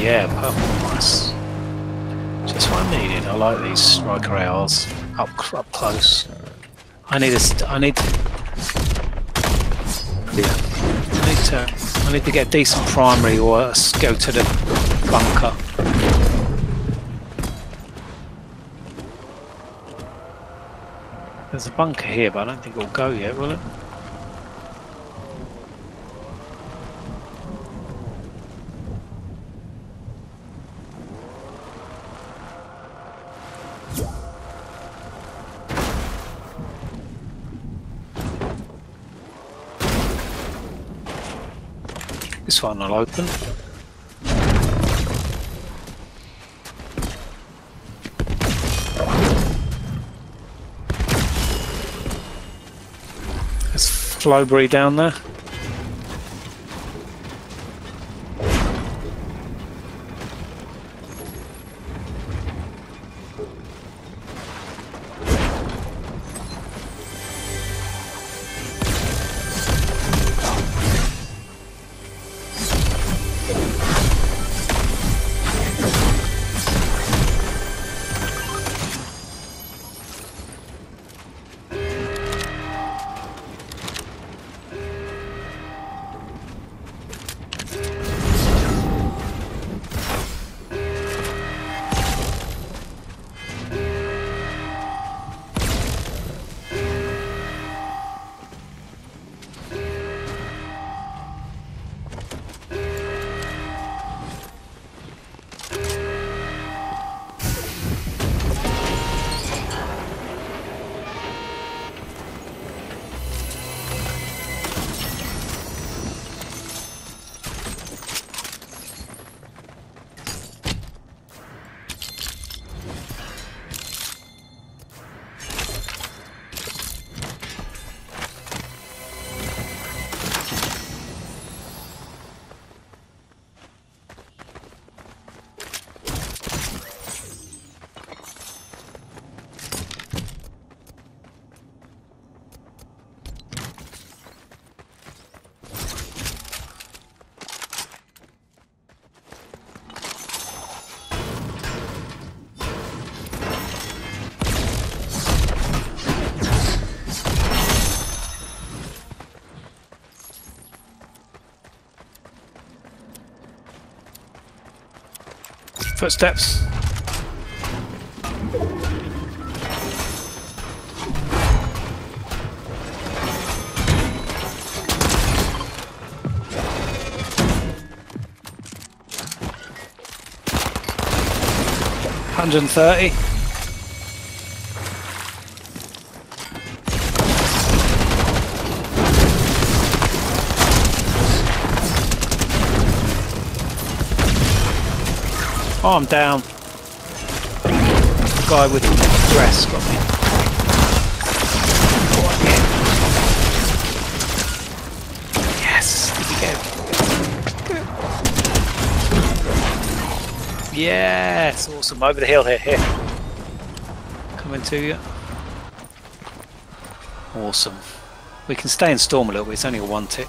yeah, purple, nice. Just what I needed. I like these striker ARs up close. I need to get a decent primary or go to the bunker. There's a bunker here, but I don't think it'll go yet, will it? This one will open. There's Flowberry down there. Footsteps. $130. Oh, I'm down. The guy with the dress got me. Yes! Did you get him? Yes! Awesome. Over the hill here. Coming to you. Awesome. We can stay in storm a little bit. It's only a 1 tick.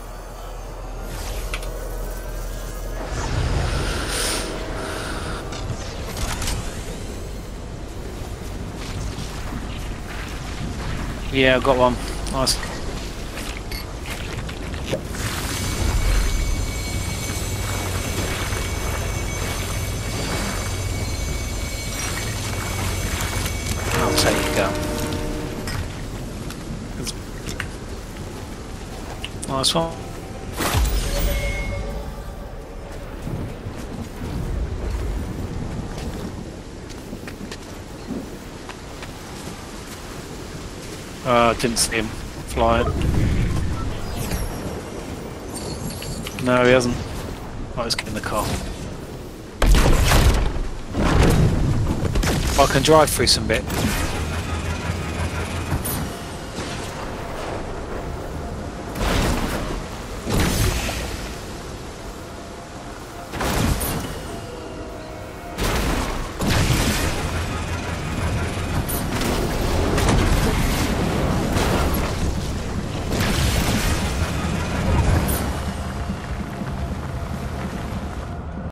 Yeah, I've got one. Nice. I'll take it go. Nice one. Didn't see him flying. No, he hasn't. Oh, let's get in the car. I can drive through some bit.